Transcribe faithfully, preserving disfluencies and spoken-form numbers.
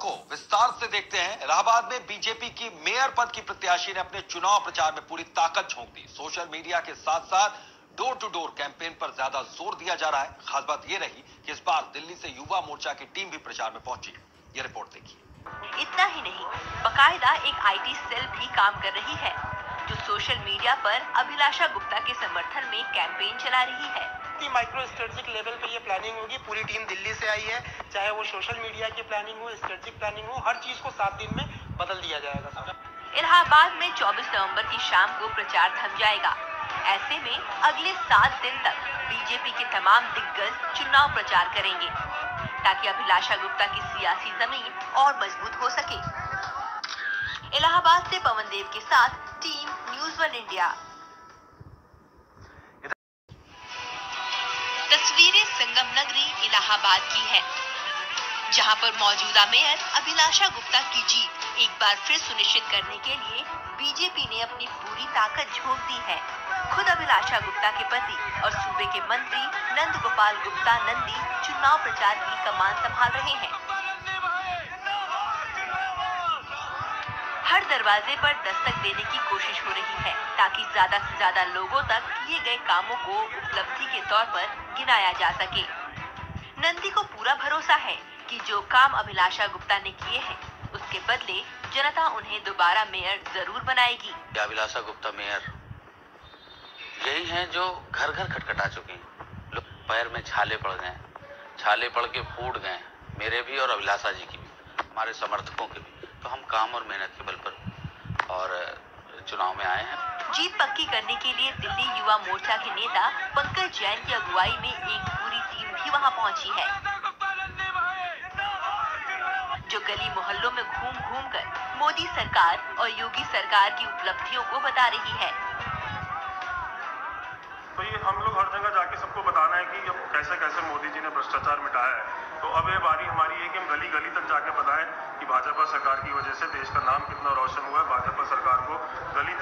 को विस्तार से देखते हैं। इलाहाबाद में बीजेपी की मेयर पद की प्रत्याशी ने अपने चुनाव प्रचार में पूरी ताकत झोंक दी। सोशल मीडिया के साथ साथ डोर टू डोर कैंपेन पर ज्यादा जोर दिया जा रहा है। खास बात यह रही कि इस बार दिल्ली से युवा मोर्चा की टीम भी प्रचार में पहुंची। ये रिपोर्ट देखिए। इतना ही नहीं, बकायदा एक आईटी सेल भी काम कर रही है, जो सोशल मीडिया पर अभिलाषा गुप्ता के समर्थन में कैंपेन चला रही है। माइक्रो स्ट्रेटेजिक लेवल पे ये प्लानिंग होगी। पूरी टीम दिल्ली से आई है, चाहे वो सोशल मीडिया की प्लानिंग हो, स्ट्रेटेजिक प्लानिंग हो, हर चीज को सात दिन में बदल दिया जाएगा। इलाहाबाद में चौबीस नवंबर की शाम को प्रचार थम जाएगा। ऐसे में अगले सात दिन तक बीजेपी के तमाम दिग्गज चुनाव प्रचार करेंगे, ताकि अभिलाषा गुप्ता की सियासी जमीन और मजबूत हो सके। इलाहाबाद से पवन देव के साथ टीम न्यूज़ वन इंडिया। तस्वीरें संगम नगरी इलाहाबाद की है, जहां पर मौजूदा मेयर अभिलाषा गुप्ता की जीत एक बार फिर सुनिश्चित करने के लिए बीजेपी ने अपनी पूरी ताकत झोंक दी है। खुद अभिलाषा गुप्ता के पति और सूबे के मंत्री नंद गोपाल गुप्ता नंदी चुनाव प्रचार की कमान संभाल रहे हैं। हर दरवाजे पर दस्तक देने की कोशिश हो रही है, ताकि ज्यादा से ज्यादा लोगों तक किए गए कामों को उपलब्धि के तौर पर गिनाया जा सके। नंदी को पूरा भरोसा है कि जो काम अभिलाषा गुप्ता ने किए हैं, उसके बदले जनता उन्हें दोबारा मेयर जरूर बनाएगी। अभिलाषा गुप्ता मेयर यही हैं जो घर घर खटखटा चुके हैं। लोग पैर में छाले पड़ गए, छाले पड़ के फूट गए, मेरे भी और अभिलाषा जी की भी, हमारे समर्थकों के भी। तो हम काम और मेहनत के बल पर और चुनाव में आए हैं। जीत पक्की करने के लिए दिल्ली युवा मोर्चा के नेता पंकज जैन की अगुवाई में एक पूरी टीम भी वहां पहुंची है, जो गली मोहल्लों में घूम घूम कर मोदी सरकार और योगी सरकार की उपलब्धियों को बता रही है। तो ये हम लोग हर जगह जाके सबको बताना है कि अब कैसे कैसे मोदी जी ने भ्रष्टाचार मिटाया है। तो अब ये बारी हमारी है कि हम गली गली तक जाके बताएं कि भाजपा सरकार की वजह से देश का नाम कितना रोशन हुआ है। भाजपा सरकार को गली